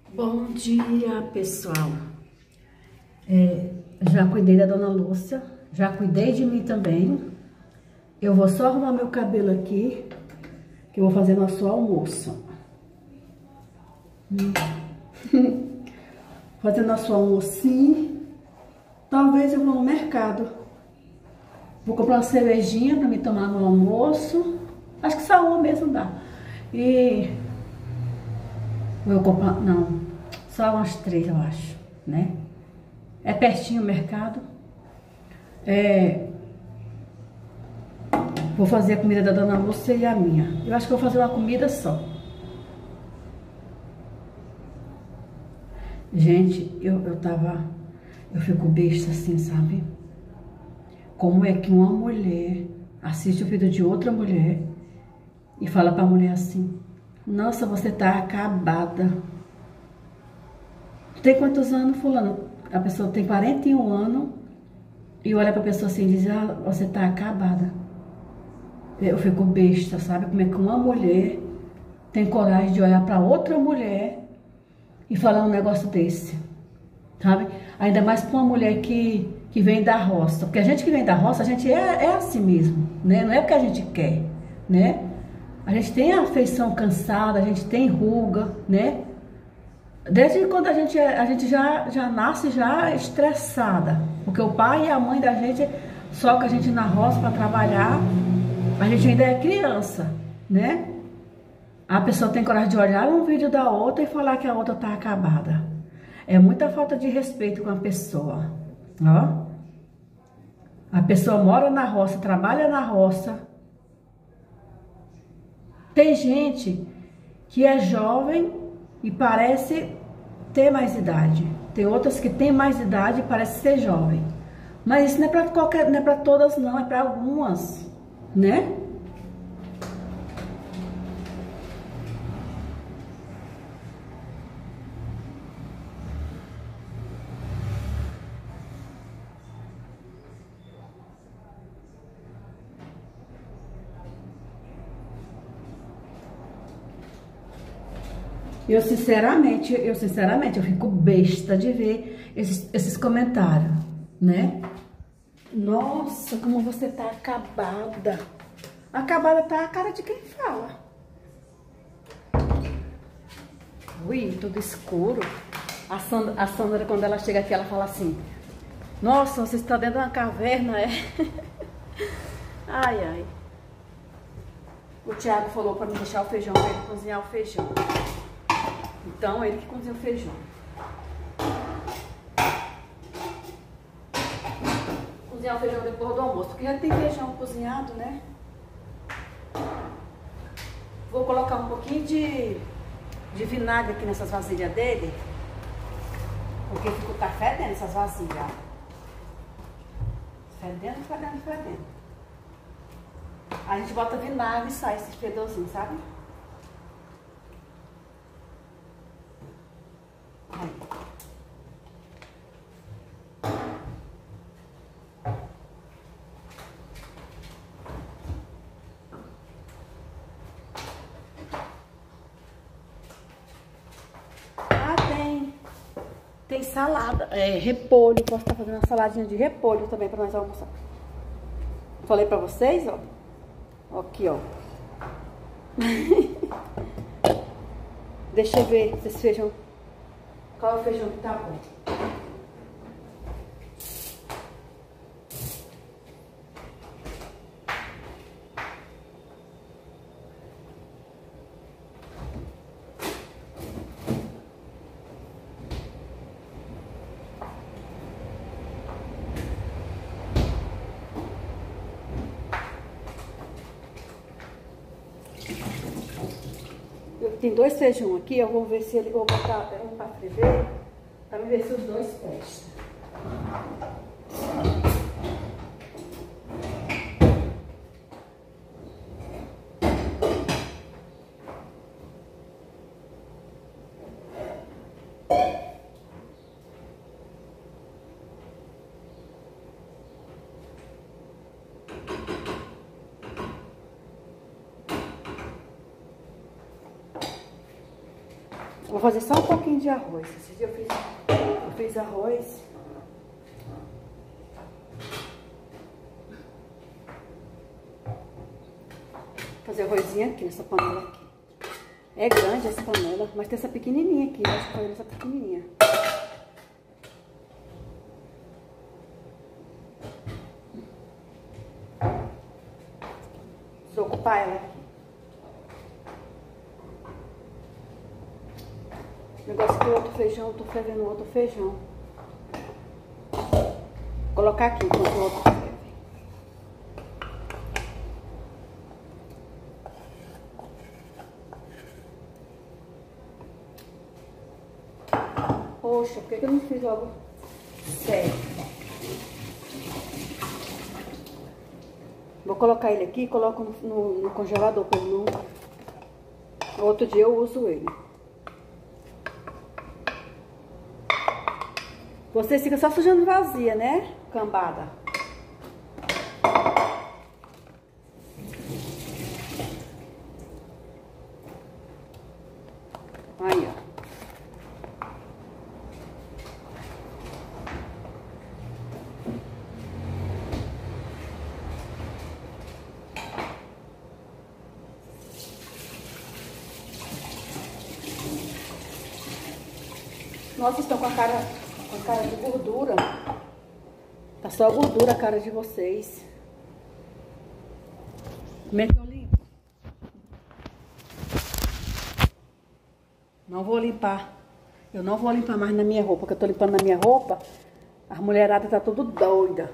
Bom dia, pessoal. Já cuidei da dona Lúcia, já cuidei de mim também. Eu vou só arrumar meu cabelo aqui, que eu vou fazer nosso almoço. Fazer nosso almocinho. Talvez eu vou no mercado. Vou comprar uma cervejinha para me tomar no almoço. Acho que só uma mesmo dá. E vou comprar, não, só umas 3 eu acho, né? É pertinho o mercado. Vou fazer a comida da dona Lúcia e a minha. Eu acho que vou fazer uma comida só. Gente, eu fico besta assim, sabe? Como é que uma mulher assiste o vídeo de outra mulher e fala pra mulher assim: nossa, você tá acabada. Tu tem quantos anos, fulano? A pessoa tem 41 anos e olha pra pessoa assim e diz: ah, você tá acabada. Eu fico besta, sabe? Como é que uma mulher tem coragem de olhar pra outra mulher e falar um negócio desse, sabe? Ainda mais pra uma mulher que vem da roça. Porque a gente que vem da roça, a gente é assim mesmo, né? Não é porque a gente quer, né? A gente tem a feição cansada, a gente tem ruga, né? Desde quando a gente já nasce já estressada. Porque o pai e a mãe da gente socam a gente na roça para trabalhar. A gente ainda é criança, né? A pessoa tem coragem de olhar um vídeo da outra e falar que a outra tá acabada. É muita falta de respeito com a pessoa, ó. A pessoa mora na roça, trabalha na roça. Tem gente que é jovem e parece ter mais idade. Tem outras que têm mais idade e parece ser jovem. Mas isso não é para qualquer, não é para todas não, é para algumas, né? Eu sinceramente, eu fico besta de ver esses comentários, né? Nossa, como você tá acabada. Acabada tá a cara de quem fala. Ui, tudo escuro. A Sandra, quando ela chega aqui, ela fala assim: nossa, você está dentro de uma caverna, é? Ai, ai. O Thiago falou para me deixar o feijão, para ele cozinhar o feijão. Então, ele que cozinha o feijão. Cozinhar o feijão depois do almoço, porque já tem feijão cozinhado, né? Vou colocar um pouquinho de vinagre aqui nessas vasilhas dele, porque tá fedendo essas vasilhas. Fedendo. A gente bota vinagre e sai esse fedorzinho, sabe? Tem salada, repolho. Posso estar fazendo uma saladinha de repolho também para nós almoçar. Falei para vocês, ó. Aqui, ó. Deixa eu ver se esse feijão... Qual é o feijão que tá bom? Tem 2 feijão aqui, eu vou ver se ele... Vou botar um pra ferver, pra ver se os 2 prestam. Vou fazer só um pouquinho de arroz. Esse dia eu fiz arroz. Vou fazer arrozinho aqui nessa panela aqui. É grande essa panela, mas tem essa pequenininha aqui. Acho que foi essa pequenininha. Vou ocupar ela aqui. O negócio que o outro feijão, eu tô fervendo outro feijão. Vou colocar aqui enquanto o outro ferve. Poxa, por que eu não fiz logo certo? Vou colocar ele aqui e coloco no congelador para ele não... Outro dia eu uso ele. Vocês ficam só sujando vazia, né? Cambada. Aí, ó. Nossa, estão com a cara de gordura. Tá só a gordura a cara de vocês. Como é que eu limpo? Não vou limpar. Eu não vou limpar mais na minha roupa, porque eu tô limpando na minha roupa. As mulheradas tá tudo doida.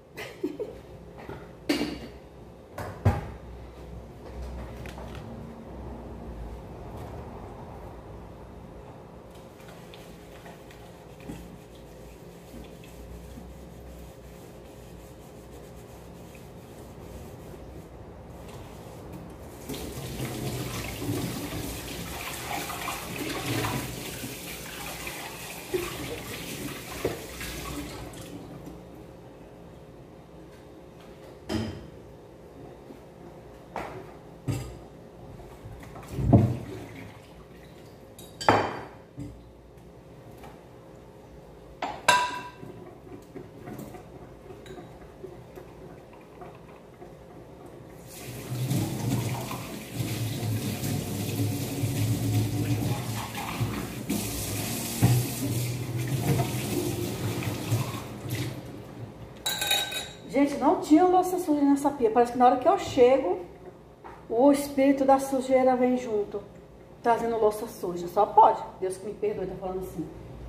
Gente, não tinha louça suja nessa pia. Parece que na hora que eu chego, o espírito da sujeira vem junto, trazendo louça suja. Só pode. Deus que me perdoe, tá falando assim.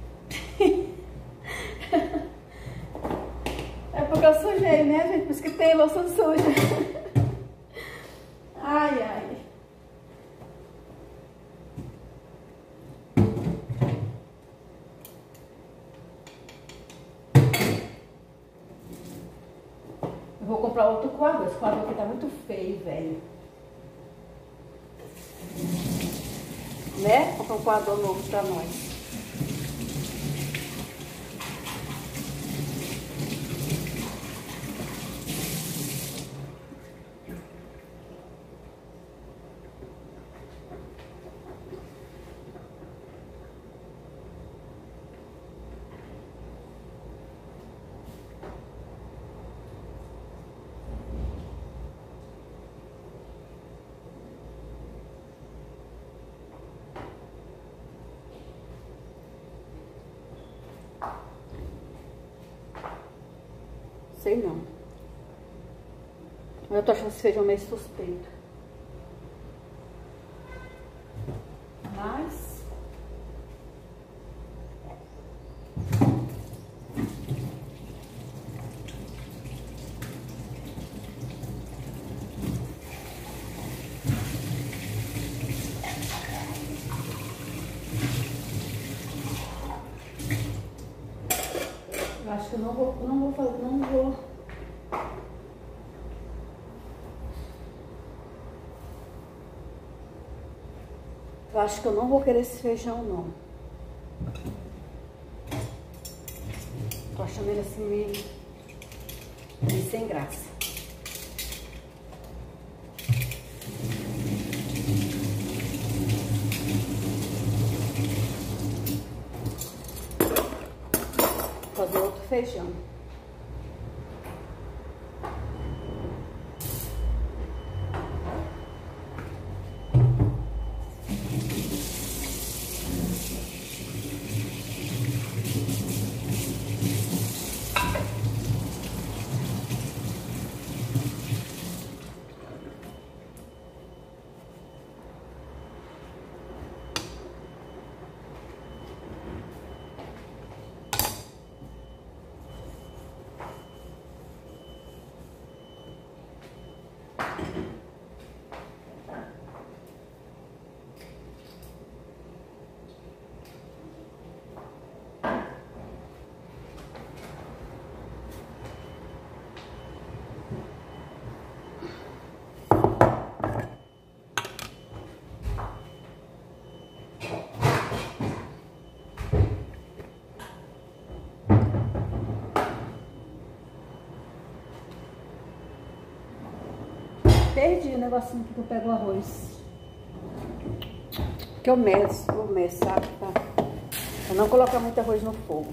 É porque eu sujei, né, gente? Por isso que tem louça suja. Ai, ai. Eu vou comprar outro quadro. Esse quadro aqui tá muito feio, velho. Né? Vou comprar um quadro novo pra nós. Sei não. Eu tô achando esse feijão meio suspeito. Mas... eu acho que eu não vou fazer, não vou. Eu acho que eu não vou querer esse feijão, não. Tô achando ele assim meio sem graça. fazer outro feijão. Perdi o negocinho aqui que eu pego o arroz. Que eu meço, sabe? Pra não colocar muito arroz no fogo.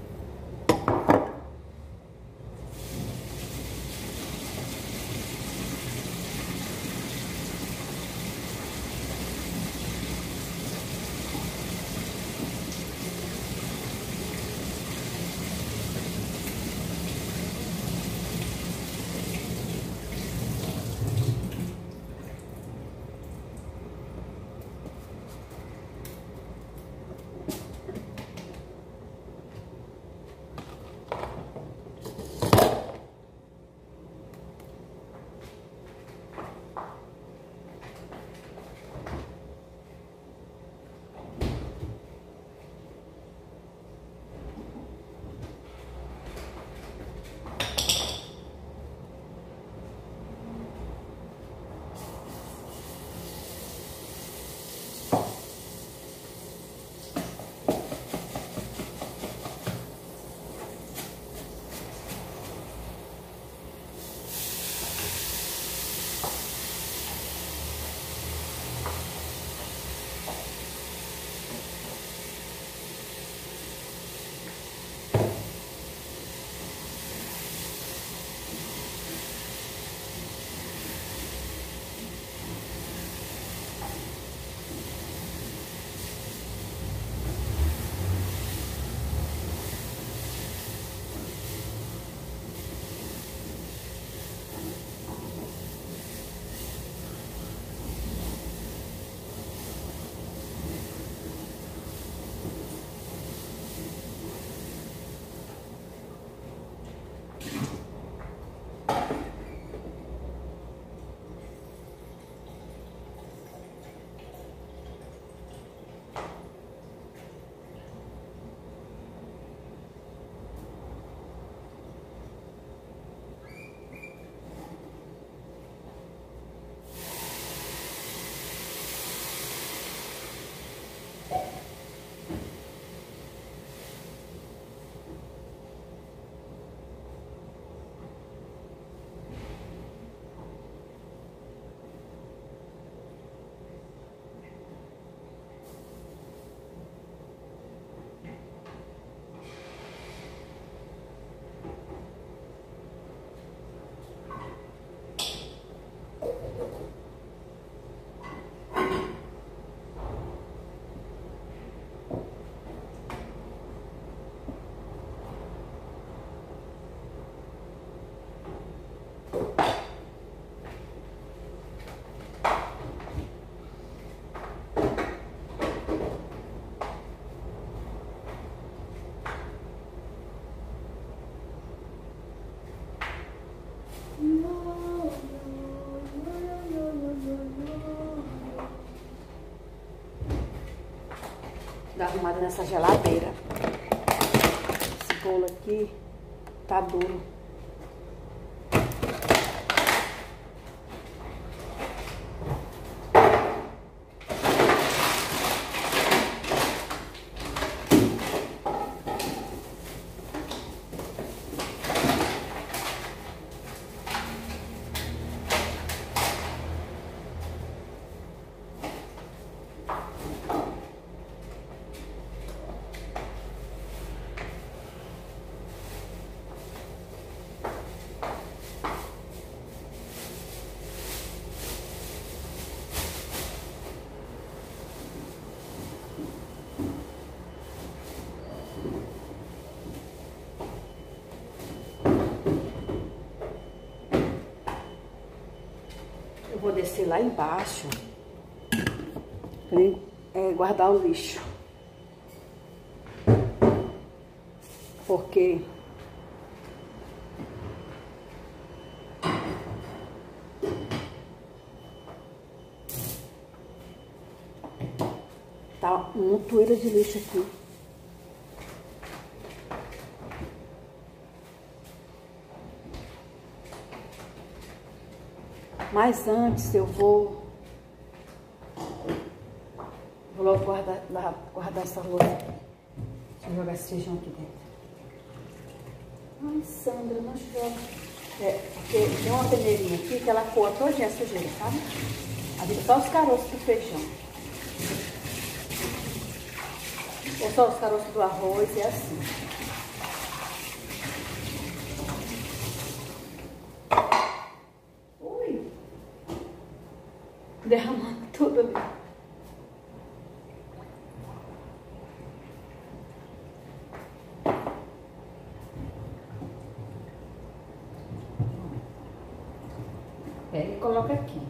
Dar arrumada nessa geladeira. Esse bolo aqui tá duro. descer lá embaixo para guardar o lixo. Porque tá uma montoeira de lixo aqui. Mas antes eu vou logo guardar essa louça. Deixa eu jogar esse feijão aqui dentro. Ai, Sandra, não joga. Porque tem uma peneirinha aqui que ela coa todinha a sujeira, sabe? Ali só os caroços do feijão. Ou só os caroços do arroz, é assim. Ui! Derramando tudo ali. Pega e coloca aqui.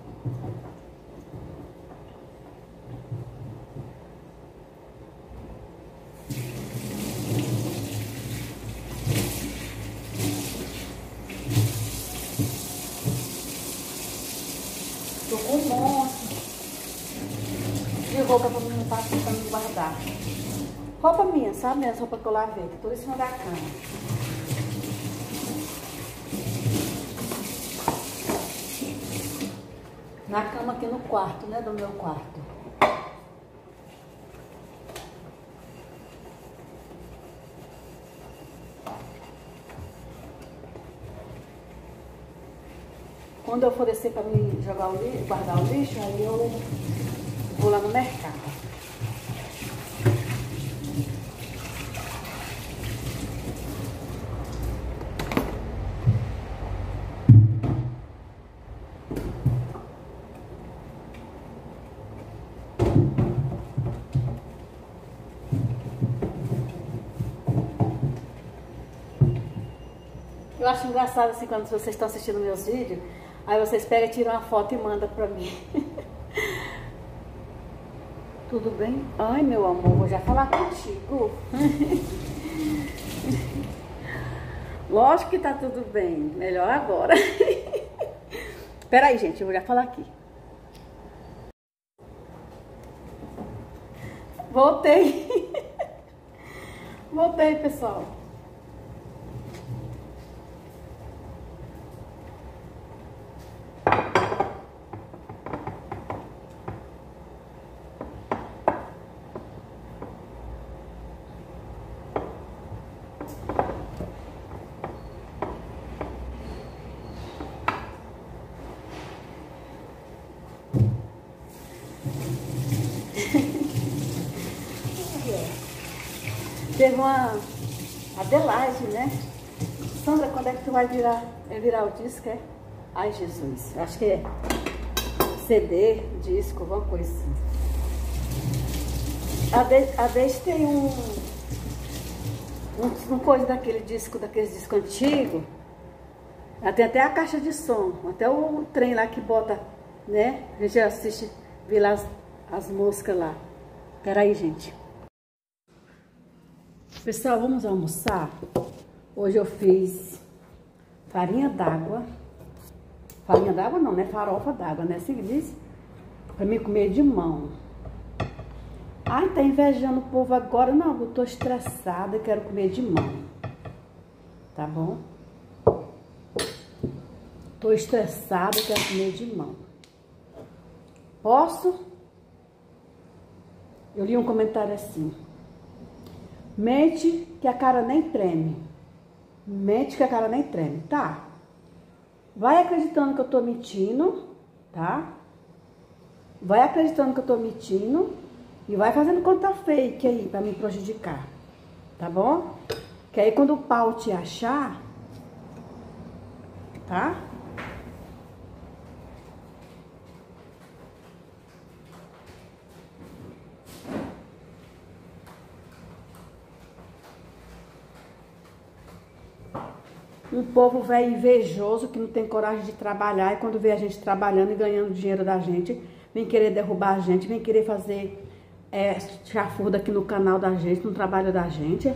Tô com um monte de roupa pra me guardar. Roupa minha, sabe? Minhas roupas que eu lavei, tá tudo em cima da cama. Na cama aqui no quarto, né? Do meu quarto. Quando eu for descer para me jogar o lixo, guardar o lixo, aí eu vou lá no mercado. Eu acho engraçado assim quando vocês estão assistindo meus vídeos, aí vocês pegam, tiram uma foto e mandam pra mim. Tudo bem? Ai, meu amor, vou já falar contigo. Lógico que tá tudo bem. Melhor agora. Peraí, gente, eu vou já falar aqui. Voltei. Voltei, pessoal. Teve uma Adelaide, né? Sandra, quando é que tu vai virar o disco, é? Ai, Jesus, acho que é CD, disco, alguma coisa assim. A Deise tem um coisa daqueles discos antigos. Ela tem até a caixa de som, até o trem lá que bota, né? A gente assiste, vê lá as músicas lá. Peraí, gente. Pessoal, vamos almoçar? Hoje eu fiz farinha d'água. Farinha d'água não, né? Farofa d'água, né? Assim que diz. Pra mim comer de mão. Ai, tá invejando o povo agora. Não, eu tô estressada e quero comer de mão. Tá bom? Tô estressada e quero comer de mão. Posso? Eu li um comentário assim. Mente que a cara nem treme. Mente que a cara nem treme, tá? Vai acreditando que eu tô mentindo, tá? Vai acreditando que eu tô mentindo e vai fazendo conta fake aí pra me prejudicar, tá bom? Que aí quando o pau te achar, tá? Um povo velho invejoso que não tem coragem de trabalhar e quando vê a gente trabalhando e ganhando dinheiro da gente, vem querer derrubar a gente, vem querer fazer chafurda aqui no canal da gente, no trabalho da gente.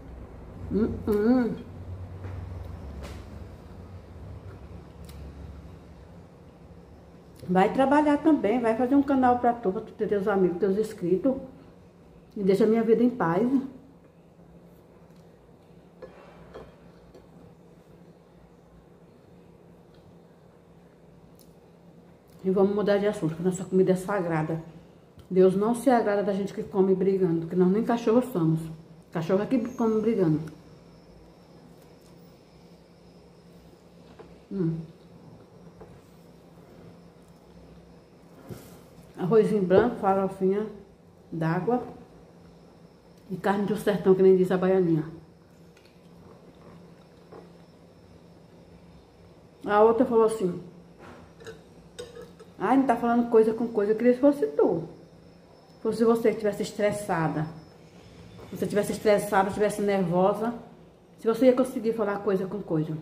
Vai trabalhar também, vai fazer um canal pra tu ter teus amigos, teus inscritos. E deixa a minha vida em paz. E vamos mudar de assunto, porque nossa comida é sagrada. Deus não se agrada da gente que come brigando, porque nós nem cachorros somos. Cachorro é que come brigando. Arrozinho branco, farofinha d'água e carne do sertão, que nem diz a baianinha. A outra falou assim: ai, não tá falando coisa com coisa, eu queria que fosse tu. Fosse você que estivesse estressada. Se você estivesse estressada, estivesse nervosa, se você ia conseguir falar coisa com coisa.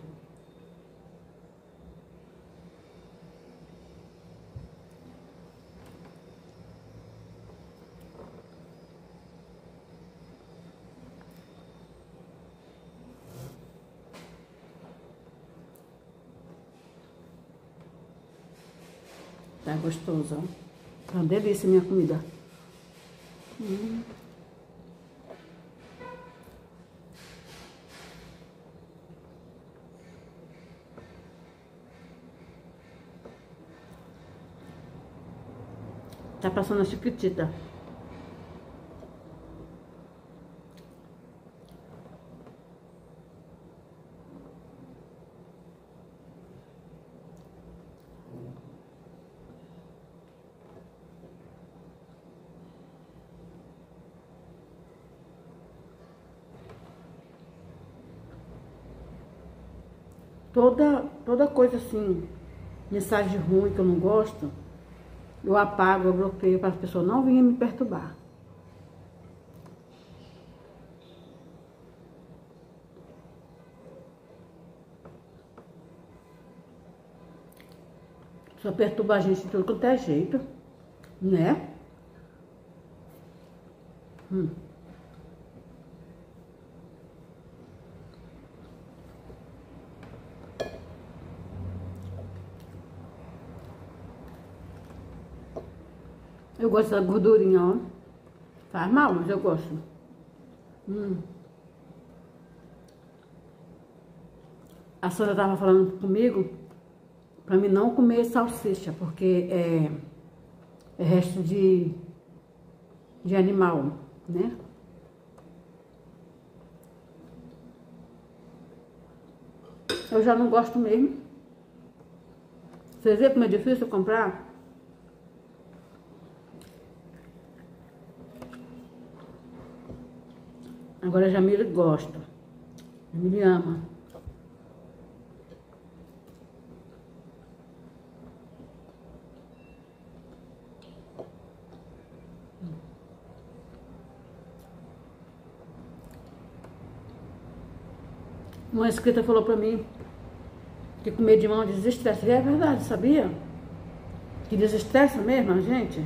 Tá gostoso, ó. Tá uma delícia minha comida. Tá passando a chiquitita. Toda coisa assim, mensagem ruim que eu não gosto, eu apago, eu bloqueio para as pessoas não virem me perturbar. Só perturba a gente de tudo quanto é jeito, né? Eu gosto da gordurinha, ó. Faz mal, mas eu gosto. A Sandra tava falando comigo pra mim não comer salsicha, porque é resto de animal, né? Eu já não gosto mesmo. Vocês veem como é difícil comprar? Agora a Jamile gosta. A Jamile ama. Uma inscrita falou pra mim que comer de mão desestressa. E é verdade, sabia? Que desestressa mesmo a gente.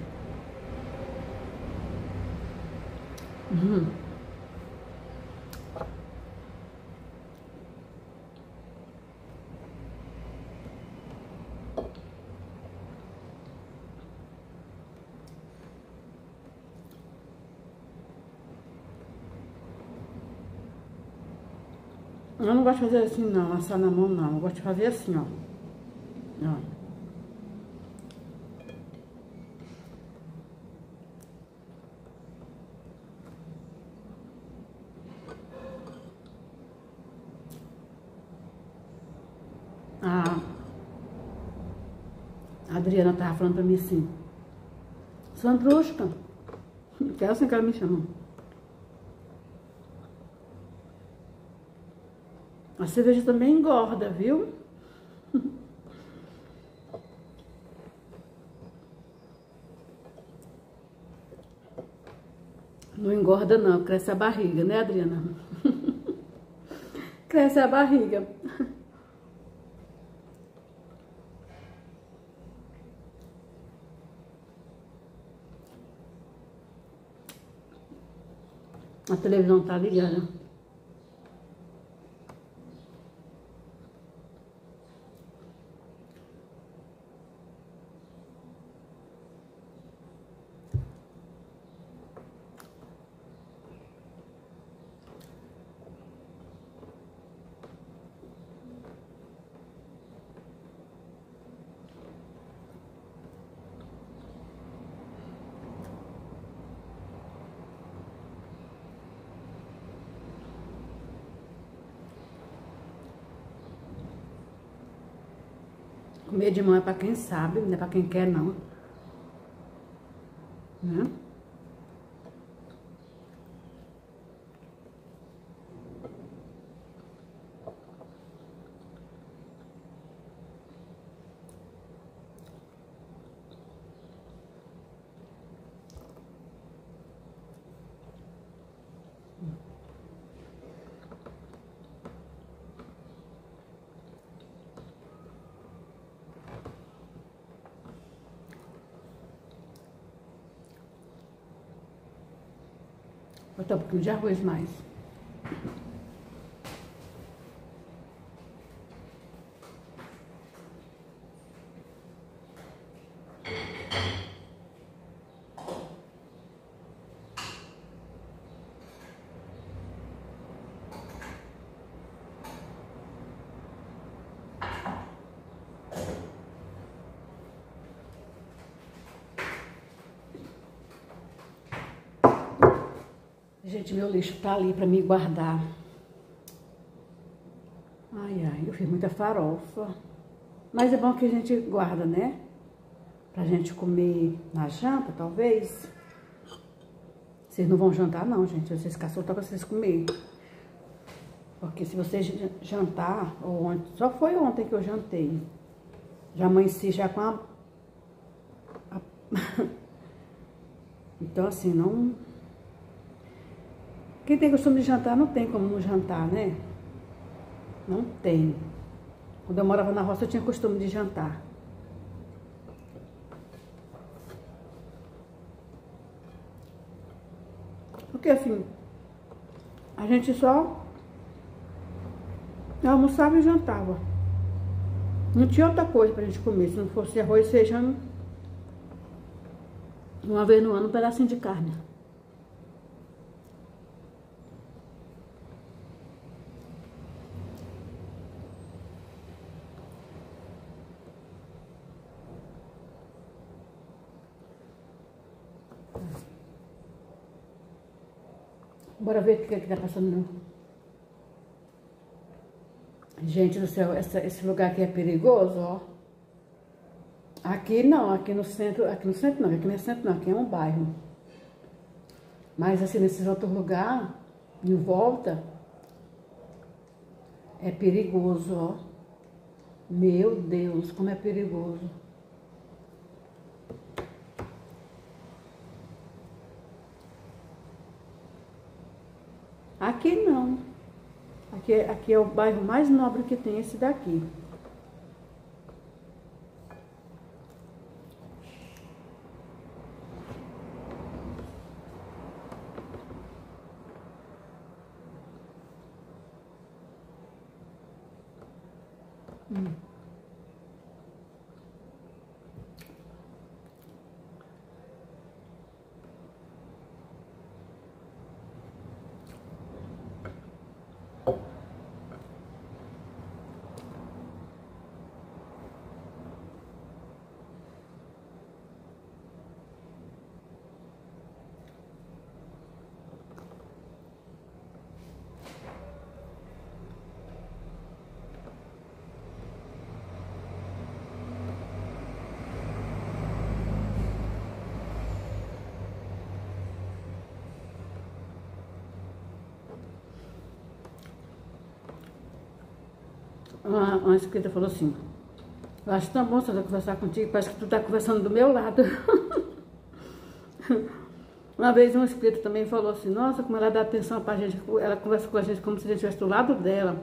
Eu não gosto de fazer assim não, assar na mão não. Eu gosto de fazer assim, ó. A Adriana tava falando pra mim assim: Sandrusca, que é assim que ela me chama. A cerveja também engorda, viu? Não engorda não, cresce a barriga, né, Adriana? Cresce a barriga. A televisão tá ligada. Comer de mão é pra quem sabe, não é pra quem quer, não. Né? Vou botar um pouquinho de arroz mais. Gente, meu lixo tá ali pra me guardar. Ai, ai, eu fiz muita farofa. Mas é bom que a gente guarda, né? Pra gente comer na janta, talvez. Vocês não vão jantar, não, gente. Vocês caçam só pra vocês comerem. Porque se vocês jantar, ou ontem, só foi ontem que eu jantei. Já amanheci já com a... Então, assim, não... Quem tem costume de jantar, não tem como não jantar, né? Não tem. Quando eu morava na roça, eu tinha costume de jantar. Porque, assim, a gente só almoçava e jantava. Não tinha outra coisa pra gente comer, se não fosse arroz e feijão. Uma vez no ano, um pedacinho de carne. Bora ver o que tá passando. Gente do céu, esse lugar aqui é perigoso, ó. Aqui não, aqui no centro não, aqui não é centro não, aqui é um bairro. Mas assim, nesses outros lugares, em volta, é perigoso, ó. Meu Deus, como é perigoso. Aqui não. Aqui é o bairro mais nobre que tem, esse daqui. Uma inscrita falou assim: eu acho tão bom Sandra conversar contigo, parece que tu tá conversando do meu lado. Uma vez uma inscrita também falou assim: nossa, como ela dá atenção pra gente, ela conversa com a gente como se a gente estivesse do lado dela.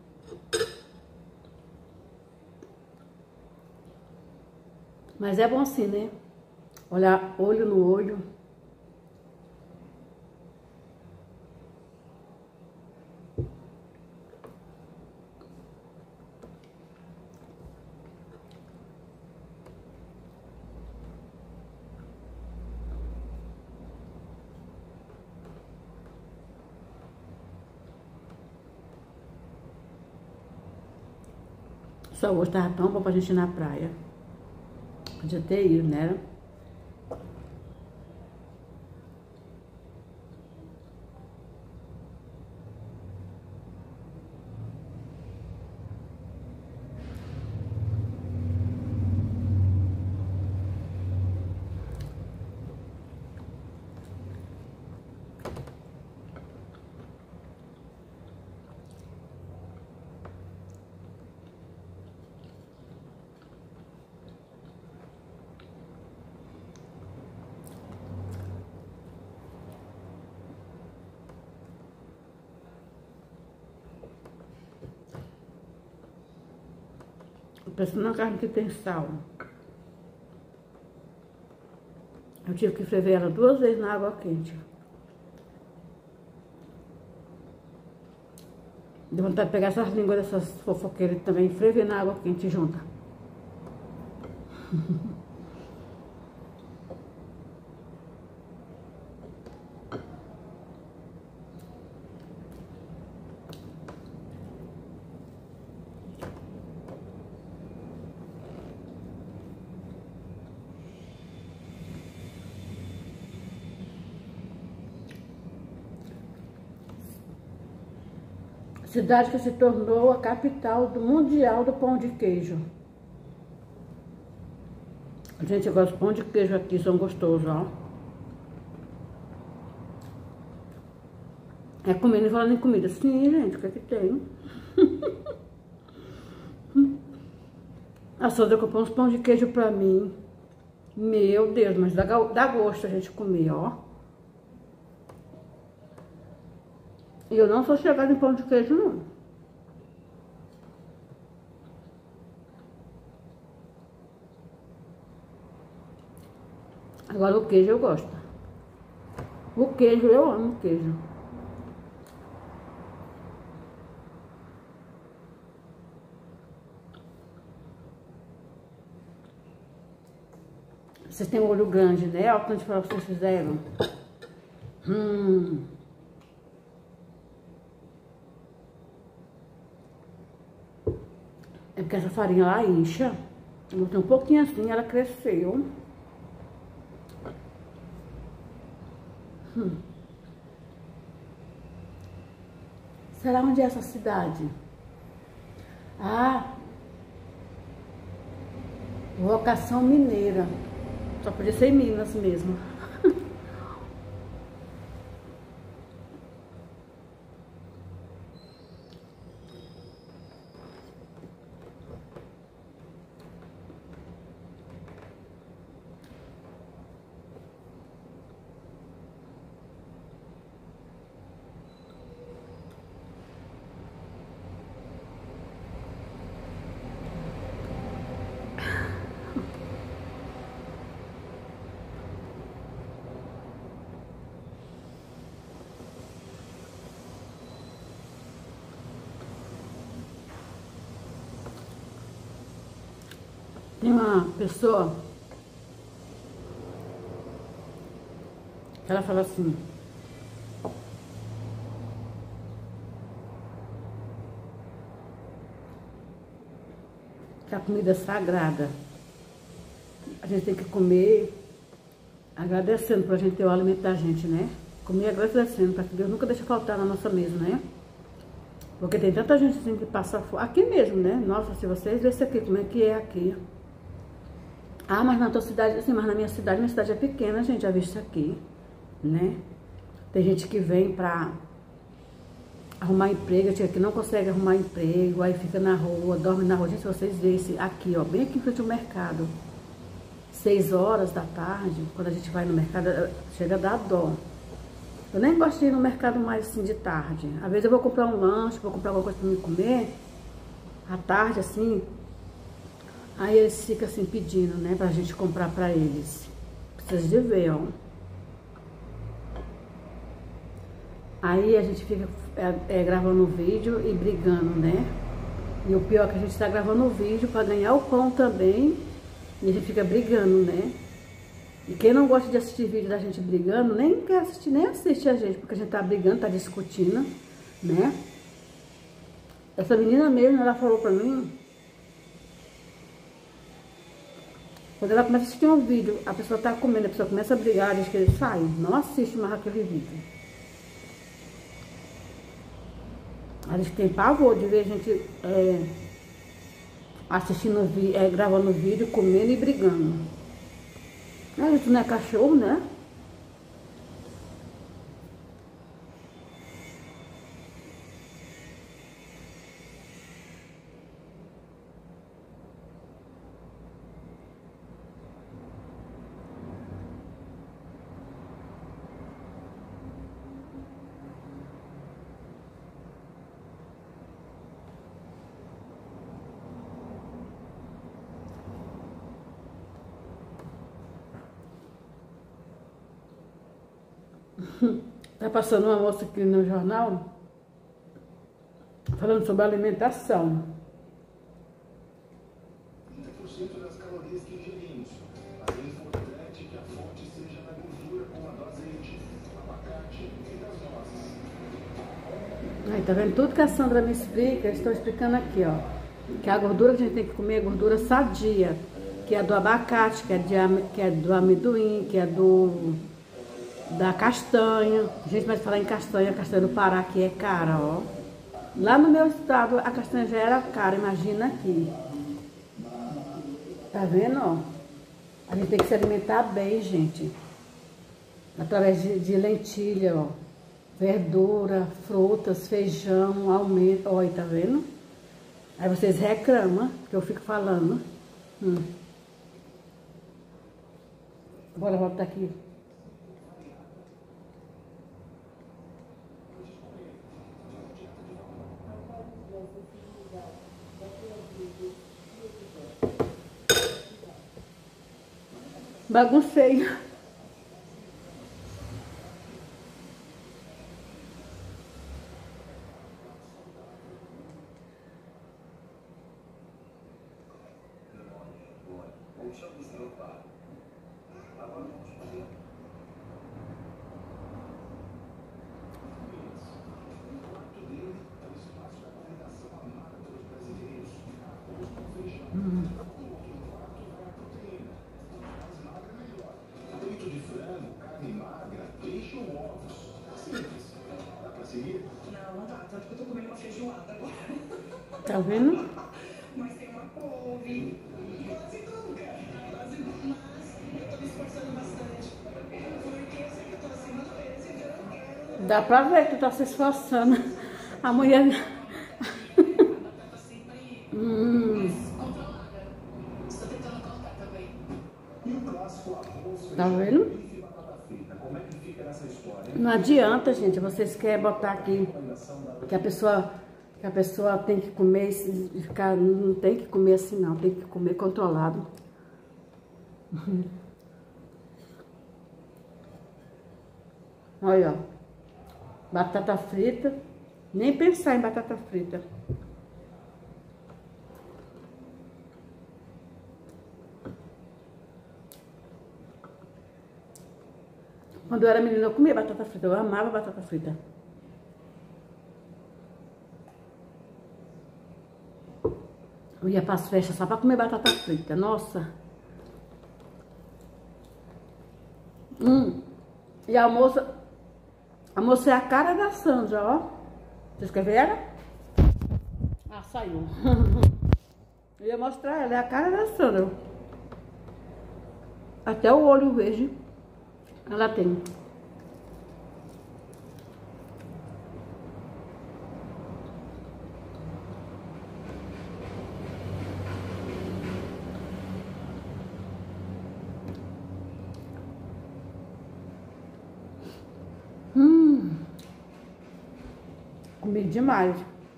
Mas é bom assim, né? Olhar olho no olho. Só hoje tava tão bom pra gente ir na praia. Podia ter ido, né? Pensa na carne que tem sal. Eu tive que ferver ela 2 vezes na água quente. Deu vontade de pegar essas línguas dessas fofoqueiras também e ferver na água quente junta. Cidade que se tornou a capital do mundial do pão de queijo. Gente, eu gosto de pão de queijo aqui, são gostosos, ó. É comendo e falando em comida. Sim, gente, o que é que tem? A Sandra comprou uns pão de queijo pra mim. Meu Deus, mas dá gosto a gente comer, ó. E eu não sou chegada em pão de queijo, não. Agora o queijo eu gosto. O queijo, eu amo queijo. Vocês têm um olho grande, né? Olha o tanto de prova que vocês fizeram. É porque essa farinha lá incha. Eu botei um pouquinho assim, ela cresceu. Será onde é essa cidade? Ah, Vocação Mineira. Só podia ser em Minas mesmo. Tem uma pessoa que ela fala assim: que a comida é sagrada. A gente tem que comer agradecendo pra gente ter o alimento da gente, né? Comer agradecendo, para que Deus nunca deixe faltar na nossa mesa, né? Porque tem tanta gente assim que passa fome. Aqui mesmo, né? Nossa, se vocês verem isso aqui, como é que é aqui. Ah, mas na tua cidade, assim, mas na minha cidade é pequena, gente, já viu isso aqui, né? Tem gente que vem pra arrumar emprego, que não consegue arrumar emprego, aí fica na rua, dorme na rua. Gente, se vocês verem esse aqui, ó, bem aqui em frente ao mercado, 6 horas da tarde, quando a gente vai no mercado, chega a dar dó. Eu nem gosto de ir no mercado mais assim de tarde. Às vezes eu vou comprar um lanche, vou comprar alguma coisa pra me comer, à tarde, assim. Aí eles ficam assim pedindo, né, pra gente comprar pra eles. Precisa de ver, ó. Aí a gente fica gravando o vídeo e brigando, né? E o pior é que a gente tá gravando o vídeo pra ganhar o pão também. E a gente fica brigando, né? E quem não gosta de assistir vídeo da gente brigando, nem quer assistir, nem assiste a gente, porque a gente tá brigando, tá discutindo, né? Essa menina mesmo, ela falou pra mim Quando ela começa a assistir um vídeo, a pessoa tá comendo, a pessoa começa a brigar, diz que ele sai, não assiste mais aquele vídeo. A gente tem pavor de ver a gente assistindo, gravando vídeo, comendo e brigando. A gente não é cachorro, né? Tá passando uma moça aqui no jornal falando sobre alimentação. 30% das calorias que ingerimos. Mas é importante que a fonte seja na gordura, como a do azeite, abacate e das nozes. Aí, tá vendo? Tudo que a Sandra me explica, eu estou explicando aqui, ó. Que a gordura que a gente tem que comer é gordura sadia. Que é do abacate, que é do amendoim, que é da castanha. A gente vai falar em castanha, a castanha do Pará que é cara, ó. Lá no meu estado a castanha já era cara, imagina aqui. Tá vendo, ó? A gente tem que se alimentar bem, gente. Através de lentilha, ó. Verdura, frutas, feijão, aumento. Ó, aí, tá vendo? Aí vocês reclamam que eu fico falando. Bora voltar aqui. Baguncei. Peito de frango, carne magra, peixe ou ovos. Simples. Dá pra seguir? Não dá, tanto que eu tô comendo uma feijoada agora. Tá vendo? Mas tem uma couve. Quase nunca. Quase nunca. Mas eu tô me esforçando bastante. Porque eu sei que eu tô acima do peso, então eu quero. Dá pra ver que tu tá se esforçando. A mulher... Tá sempre controlada. Estou tentando cortar também. E o clássico arroz, Tá feijão, vendo? bife e batata frita. Como é que fica nessa história? Não adianta, gente, vocês querem botar aqui que a pessoa tem que comer e ficar, não tem que comer assim não, tem que comer controlado. Olha, ó, batata frita, nem pensar em batata frita. Quando eu era menina, eu comia batata frita. Eu amava batata frita. Eu ia para as festas só para comer batata frita. Nossa. E a moça é a cara da Sandra, ó. Vocês querem ver ela? Ah, saiu. Eu ia mostrar ela, é a cara da Sandra. Até o olho verde ela tem. Comi demais.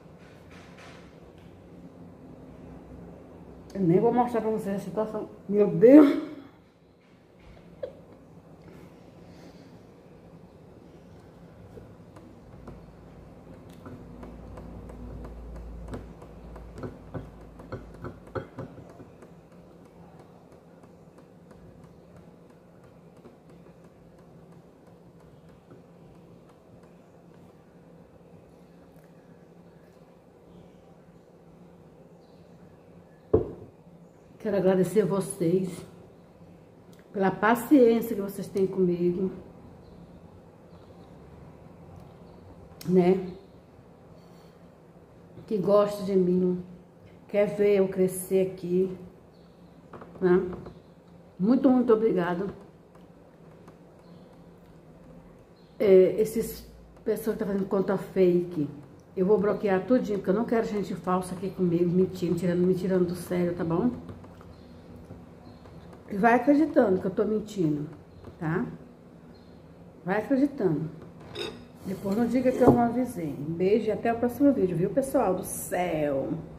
Eu nem vou mostrar pra vocês a situação. Meu Deus. Quero agradecer vocês pela paciência que vocês têm comigo, né? Que gosta de mim, quer ver eu crescer aqui, né? Muito, muito obrigado. Esses pessoas que estão fazendo conta fake, eu vou bloquear tudinho, porque eu não quero gente falsa aqui comigo, mentindo, me tirando do sério, tá bom? E vai acreditando que eu tô mentindo, tá? Vai acreditando. Depois não diga que eu não avisei. Um beijo e até o próximo vídeo, viu, pessoal do céu?